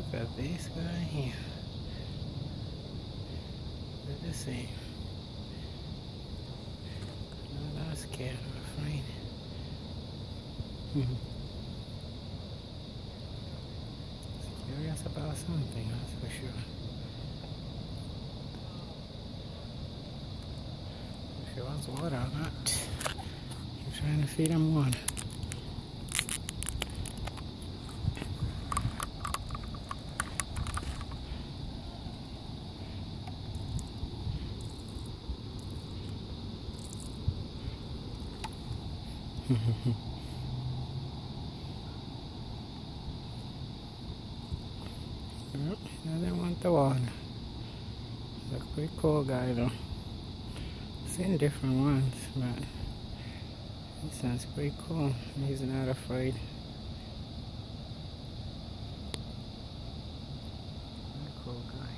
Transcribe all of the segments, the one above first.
Look at this guy here. They're the same. Not that scared or afraid. Curious about something, that's for sure. If it wants water or not. Keep trying to feed him water. Nope, he doesn't want the water. He's a pretty cool guy though. I've seen different ones, but this one's pretty cool. He's not afraid. Very cool guy.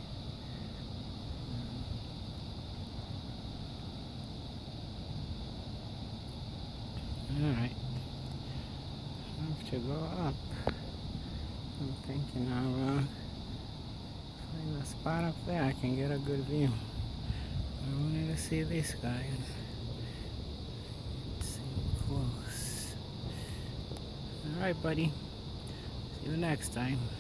Alright. I have to go up. I'm thinking I'll find a spot up there I can get a good view. I wanted to see this guy. Let's see close. Alright, buddy. See you next time.